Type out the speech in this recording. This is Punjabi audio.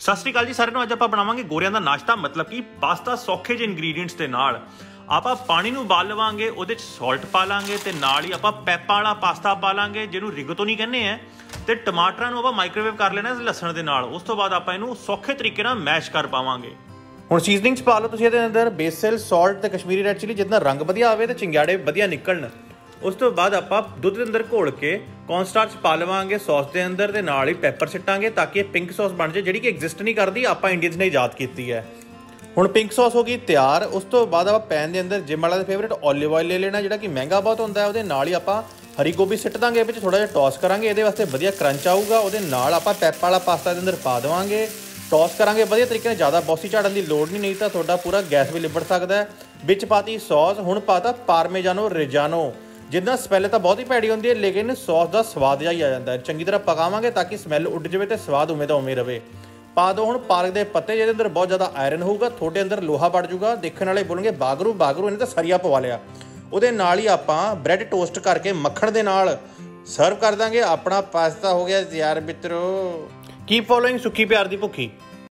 ਸਤਿ ਸ਼੍ਰੀ ਅਕਾਲ ਜੀ ਸਾਰਿਆਂ ਨੂੰ। ਅੱਜ ਆਪਾਂ ਬਣਾਵਾਂਗੇ ਗੋਰਿਆਂ ਦਾ ਨਾਸ਼ਤਾ, मतलब कि ਪਾਸਤਾ ਸੌਖੇ ਜਿਹੇ ਇੰਗਰੀਡੀਐਂਟਸ ਦੇ ਨਾਲ। ਆਪਾਂ ਪਾਣੀ ਨੂੰ ਉਬਾਲ ਲਵਾਂਗੇ, ਉਹਦੇ 'ਚ ਸਾਲਟ ਪਾ ਲਾਂਗੇ ਤੇ ਨਾਲ ਹੀ ਆਪਾਂ ਪੈਪਾਂ ਵਾਲਾ ਪਾਸਤਾ ਪਾ ਲਾਂਗੇ ਜਿਹਨੂੰ ਰਿਗਤੋਨੀ ਕਹਿੰਦੇ ਆ। ਤੇ ਟਮਾਟਰਾਂ ਨੂੰ ਆਪਾਂ ਮਾਈਕ੍ਰੋਵੇਵ ਕਰ ਲੈਣਾ ਲਸਣ ਦੇ ਨਾਲ। ਉਸ ਤੋਂ ਬਾਅਦ ਆਪਾਂ ਇਹਨੂੰ ਸੌਖੇ ਤਰੀਕੇ ਨਾਲ ਮੈਸ਼ ਕਰ ਪਾਵਾਂਗੇ। ਹੁਣ ਸੀਜ਼ਨਿੰਗਸ ਪਾ ਲਓ ਤੁਸੀਂ ਇਹਦੇ ਅੰਦਰ, ਬੇਸਲ, ਸਾਲਟ ਤੇ ਕਸ਼ਮੀਰੀ ਰੈਡ ਚਿਲੀ, ਜਿੰਨਾ ਰੰਗ ਵਧੀਆ ਆਵੇ ਤੇ ਚਿੰਗਾੜੇ ਵਧੀਆ ਨਿਕਲਣ। ਉਸ ਤੋਂ ਬਾਅਦ ਆਪਾਂ ਦੁੱਧ ਦੇ ਅੰਦਰ ਘੋਲ ਕੇ ਕੌਨਸਟਾਰਚ ਪਾ ਲਵਾਂਗੇ ਸੌਸ ਦੇ ਅੰਦਰ ਤੇ ਨਾਲ ਹੀ ਪੈਪਰ ਸਿੱਟਾਂਗੇ ਤਾਂ ਕਿ ਇਹ ਪਿੰਕ ਸੌਸ ਬਣ ਜਾਏ, ਜਿਹੜੀ ਕਿ ਐਗਜ਼ਿਸਟ ਨਹੀਂ ਕਰਦੀ, ਆਪਾਂ ਇੰਡੀਅਨਸ ਨੇ ਇਜਾਦ ਕੀਤੀ ਹੈ। ਹੁਣ ਪਿੰਕ ਸੌਸ ਹੋ ਗਈ ਤਿਆਰ। ਉਸ ਤੋਂ ਬਾਅਦ ਆਪਾਂ ਪੈਨ ਦੇ ਅੰਦਰ ਜਿਮ ਵਾਲਾ ਦੇ ਫੇਵਰੇਟ ਓਲੀਵ ਆਇਲ ਲੈ ਲੈਣਾ, ਜਿਹੜਾ ਕਿ ਮਹਿੰਗਾ ਬਹੁਤ ਹੁੰਦਾ ਹੈ। ਉਹਦੇ ਨਾਲ ਹੀ ਆਪਾਂ ਹਰੀ ਗੋਭੀ ਸਿੱਟ ਦਾਂਗੇ, ਵਿੱਚ ਥੋੜਾ ਜਿਹਾ ਟੌਸ ਕਰਾਂਗੇ, ਇਹਦੇ ਵਾਸਤੇ ਵਧੀਆ ਕਰੰਚ ਆਊਗਾ। ਉਹਦੇ ਨਾਲ ਆਪਾਂ ਪੈਪਾ ਵਾਲਾ ਪਾਸਤਾ ਦੇ ਅੰਦਰ ਪਾ ਦੇਵਾਂਗੇ, ਟੌਸ ਕਰਾਂਗੇ ਵਧੀਆ ਤਰੀਕੇ ਨਾਲ। ਜ਼ਿਆਦਾ ਬੌਸੀ ਝਾੜਨ ਦੀ ਲੋੜ ਨਹੀਂ ਤਾਂ ਤੁਹਾਡਾ ਪੂਰਾ ਗੈਸ ਵੀ ਲਿਬੜ ਸਕਦਾ ਹੈ। ਵਿੱਚ ਪਾਤੀ ਸੌਸ। ਹੁਣ ਪਾਤਾ ਪਾਰਮੇਜਾਨੋ ਰੇਜਾਨੋ। ਜਿੱਦਾਂ ਸਮੈਲ ਤਾਂ ਬਹੁਤ ਹੀ ਭੈੜੀ ਹੁੰਦੀ ਹੈ, ਲੇਕਿਨ ਸੌਸ ਦਾ ਸਵਾਦ ਜਿਹਾ ਹੀ ਆ ਜਾਂਦਾ ਹੈ। ਚੰਗੀ ਤਰ੍ਹਾਂ ਪਕਾਵਾਂਗੇ ਤਾਂ ਕਿ ਸਮੈਲ ਉੱਡ ਜਾਵੇ ਤੇ ਸਵਾਦ ਉਵੇਂ ਦਾ ਉਵੇਂ ਰਵੇ। ਪਾ ਦਿਓ ਹੁਣ ਪਾਲਕ ਦੇ ਪੱਤੇ, ਜਿਹਦੇ ਅੰਦਰ ਬਹੁਤ ਜ਼ਿਆਦਾ ਆਇਰਨ ਹੋਊਗਾ, ਤੁਹਾਡੇ ਅੰਦਰ ਲੋਹਾ ਵੜ ਜੂਗਾ। ਦੇਖਣ ਵਾਲੇ ਬੋਲਣਗੇ ਬਾਗਰੂ ਬਾਗਰੂ, ਇਹਨੇ ਤਾਂ ਸਰੀਆ ਪਵਾ ਲਿਆ। ਉਹਦੇ ਨਾਲ ਹੀ ਆਪਾਂ ਬ੍ਰੈਡ ਟੋਸਟ ਕਰਕੇ ਮੱਖਣ ਦੇ ਨਾਲ ਸਰਵ ਕਰ ਦਾਂਗੇ। ਆਪਣਾ ਪਾਸਤਾ ਹੋ ਗਿਆ ਤਿਆਰ ਮਿੱਤਰੋ। ਕੀਪ ਫੋਲੋਇੰਗ ਸੁੱਖੀ ਪਿਆਰ ਦੀ ਭੁੱਖੀ।